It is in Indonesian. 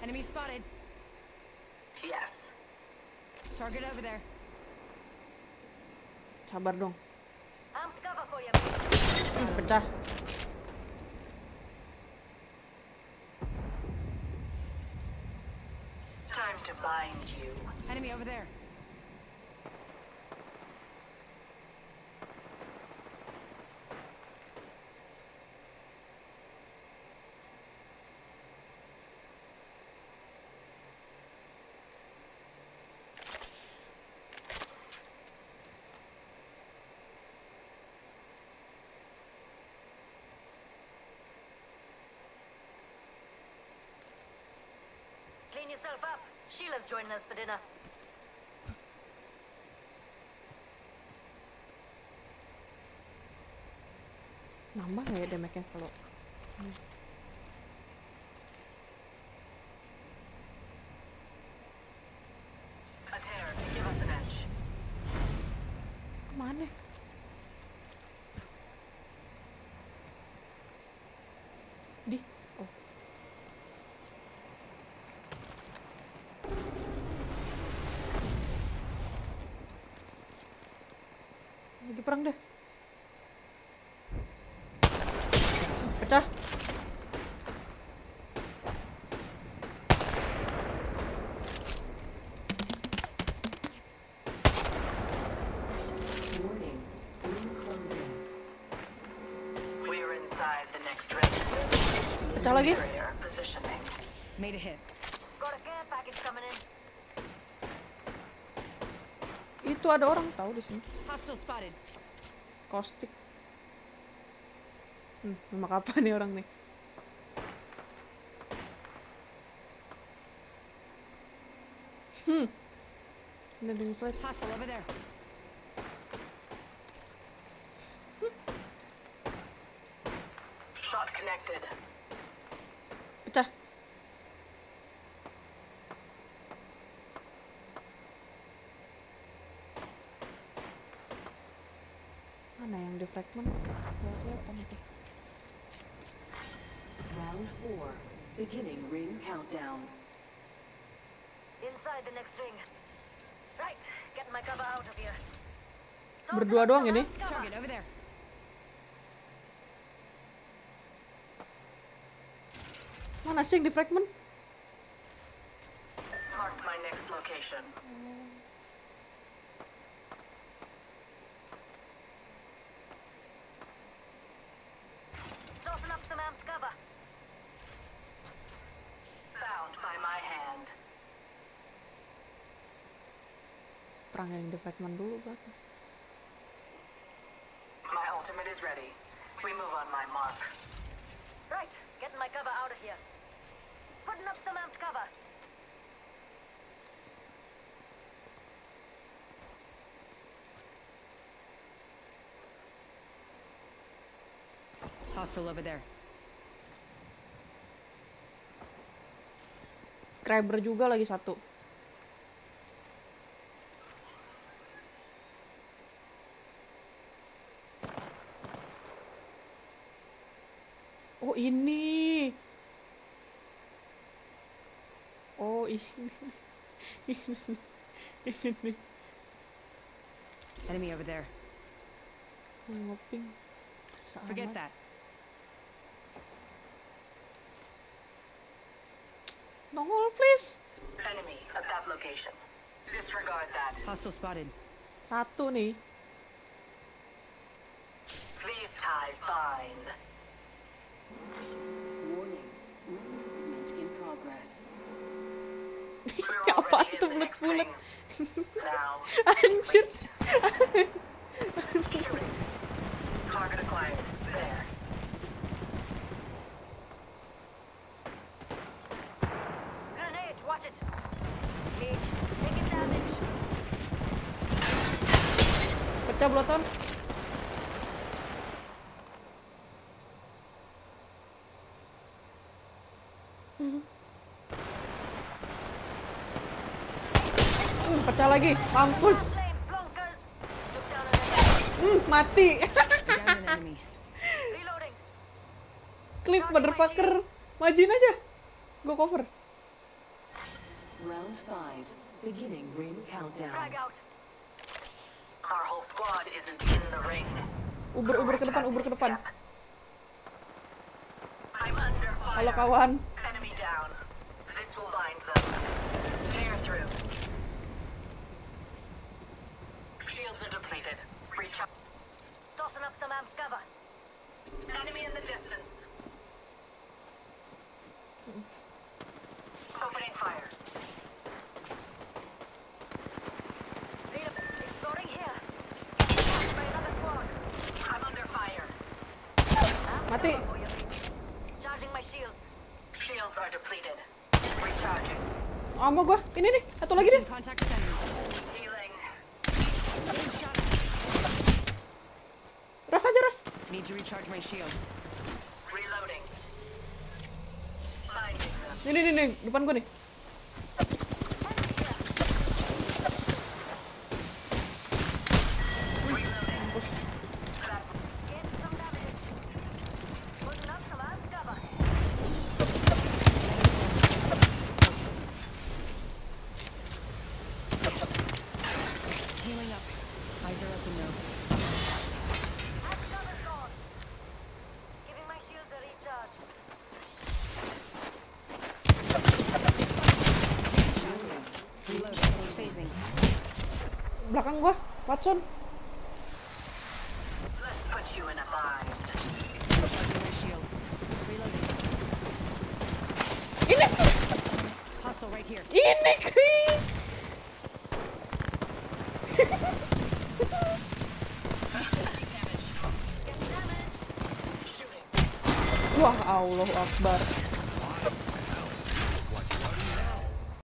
Enemy spotted. Yes. Target over there. Sabar dong. Amped cover for you. Pecah. Time to bind you. Enemy over there. Clean yourself up. Sheila's joining us for dinner. Nambah nggak ya damage-nya kalau ini? A tear to give us an edge. Kemana? Di? Oh. Lagi perang deh. Pecah. Warning, ring closing. We're inside the next ring. Pecah lagi. Superior positioning. Made a hit. Got a care package coming in. Itu ada orang tahu di sini. Hostile spotted. Caustic. Nama apa nih orang nih? Ini ada yang slide. Hostile over there. Shot connected. Pecah. Mana yang di fragment? Nggak kelihatan itu. Round 4. Beginning ring countdown. Inside the next ring. Right, get my cover out of here. Berdua doang ini. Target over there. Mana sih yang di fragment? Mark my next location. Tossing up some amped cover. Bound by my hand. Perang yang di fragment dulu berarti. My ultimate is ready. We move on my mark. Right, getting my cover out of here. Putting up some amped cover. Hostile over there. Crabber juga lagi satu. Oh ini. Oh ini. Ini. Enemy over there. Ngoping. Forget that. Nongol please. Enemy at that location. Disregard that. Hostile spotted. Satu nih. These ties bind. Warning, ring movement in progress. We're Apaan already tuh in the next bulat-bulat? ring. Now, Anjir. shooting. Target acquired. There. Grenade, watch it. Engage. Taking damage. Pecah bloton. Pecah lagi. Mampus. Flame, blonkers. Took down an enemy. Mati. Down an enemy. Reloading. Klik motherfucker. Majuin aja. Gue cover. Round 5. Beginning ring countdown. Frag out. Our whole squad isn't in the ring. Uber ke depan, Uber ke depan. I'm under fire. Halo kawan. Enemy down. This will bind them. Tear through. Shields are depleted. Recharge. Tossing up some amps cover. Enemy in the distance. Opening fire. Exploring here. By another squad. I'm under fire. Mati. For you. Charging my shields. Shields are depleted. Recharging. Ammo gua. Ini nih, satu lagi nih. Contact with enemy. Healing. Ras aja, Ras. Need to recharge my shields. Reloading. Finding them. Nih, depan gua nih. Getting some damage. Putting up some amps cover. Healing up. Eyes are open now. Amps cover gone. Giving my shields a recharge. Shots in. Reloading. Phasing. Belakang gua, Watson. Let's put you in a bind. Recharging my shields. Reloading. Ini, Hostile right here. ini. Wah, Allahu Akbar.